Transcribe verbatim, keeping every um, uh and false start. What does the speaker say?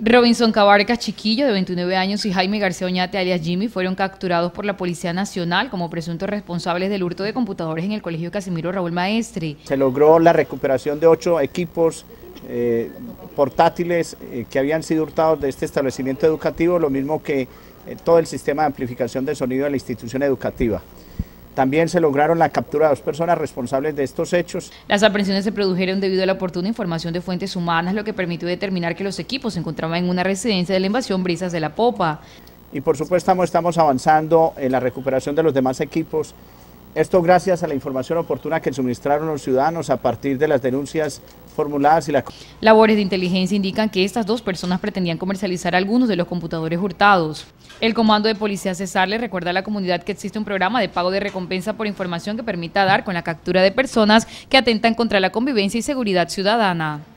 Robinson Cabarcas Chiquillo, de veintinueve años, y Jaime García Oñate, alias Jimmy, fueron capturados por la Policía Nacional como presuntos responsables del hurto de computadores en el Colegio Casimiro Raúl Maestre. Se logró la recuperación de ocho equipos eh, portátiles eh, que habían sido hurtados de este establecimiento educativo, lo mismo que eh, todo el sistema de amplificación de sonido de la institución educativa. También se lograron la captura de dos personas responsables de estos hechos. Las aprehensiones se produjeron debido a la oportuna información de fuentes humanas, lo que permitió determinar que los equipos se encontraban en una residencia de la invasión Brisas de la Popa. Y por supuesto estamos avanzando en la recuperación de los demás equipos. Esto gracias a la información oportuna que suministraron los ciudadanos a partir de las denuncias formuladas y la... Labores de inteligencia indican que estas dos personas pretendían comercializar algunos de los computadores hurtados. El Comando de Policía Cesar le recuerda a la comunidad que existe un programa de pago de recompensa por información que permita dar con la captura de personas que atentan contra la convivencia y seguridad ciudadana.